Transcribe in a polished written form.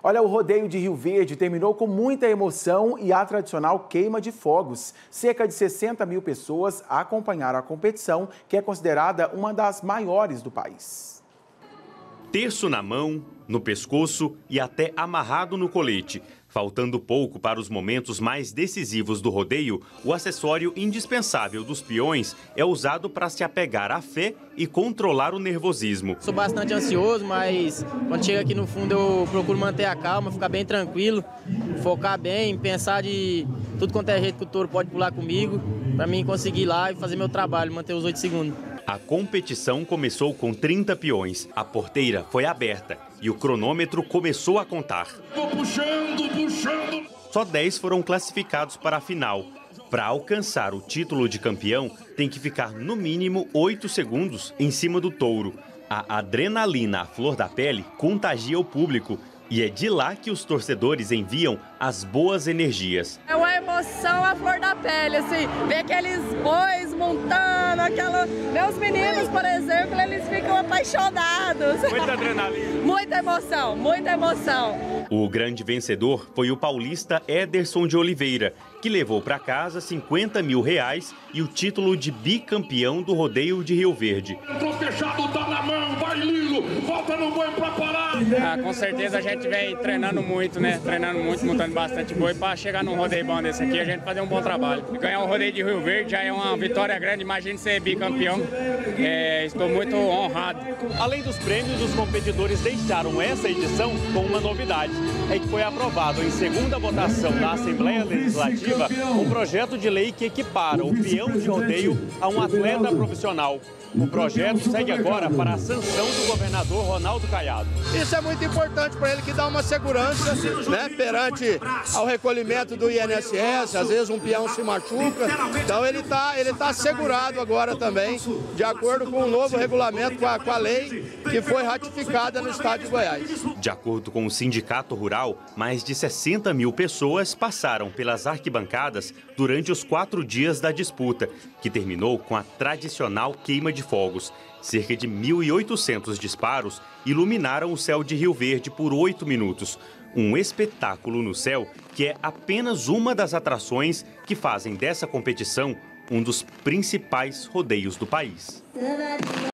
Olha, o rodeio de Rio Verde terminou com muita emoção e a tradicional queima de fogos. Cerca de 60 mil pessoas acompanharam a competição, que é considerada uma das maiores do país. Terço na mão, no pescoço e até amarrado no colete. Faltando pouco para os momentos mais decisivos do rodeio, o acessório indispensável dos peões é usado para se apegar à fé e controlar o nervosismo. Sou bastante ansioso, mas quando chega aqui no fundo eu procuro manter a calma, ficar bem tranquilo, focar bem, pensar de tudo quanto é jeito que o touro pode pular comigo, para mim conseguir ir lá e fazer meu trabalho, manter os 8 segundos. A competição começou com 30 peões. A porteira foi aberta e o cronômetro começou a contar. Tô puxando. Só 10 foram classificados para a final. Para alcançar o título de campeão, tem que ficar no mínimo 8 segundos em cima do touro. A adrenalina à flor da pele contagia o público. E é de lá que os torcedores enviam as boas energias. É uma emoção à flor da pele, assim, ver aqueles bois montando, meus meninos, por exemplo, eles ficam apaixonados. Muita adrenalina. Muita emoção, muita emoção. O grande vencedor foi o paulista Ederson de Oliveira, que levou para casa R$50 mil e o título de bicampeão do rodeio de Rio Verde. Entrou fechado, tá na mão, vai Lilo, volta no boi pra parar. Com certeza a gente vem treinando muito, né? Treinando muito, montando bastante boi para chegar num rodeio bom desse aqui, a gente fazer um bom trabalho. Ganhar o rodeio de Rio Verde já é uma vitória grande, imagine ser bicampeão. Estou muito honrado. Além dos prêmios, os competidores deixaram essa edição com uma novidade. É que foi aprovado em segunda votação na Assembleia Legislativa um projeto de lei que equipara o peão de rodeio a um atleta profissional. O projeto segue agora para a sanção do governador Ronaldo Caiado. Isso é muito importante para ele, que dá uma segurança, né, perante ao recolhimento do INSS. Às vezes um peão se machuca, então ele tá assegurado agora também, de acordo com o novo regulamento, com a lei que foi ratificada no estado de Goiás. De acordo com o Sindicato Rural, mais de 60 mil pessoas passaram pelas arquibancadas durante os 4 dias da disputa, que terminou com a tradicional queima de fogos. Cerca de 1.800 disparos iluminaram o céu de Rio Verde por 8 minutos. Um espetáculo no céu que é apenas uma das atrações que fazem dessa competição um dos principais rodeios do país.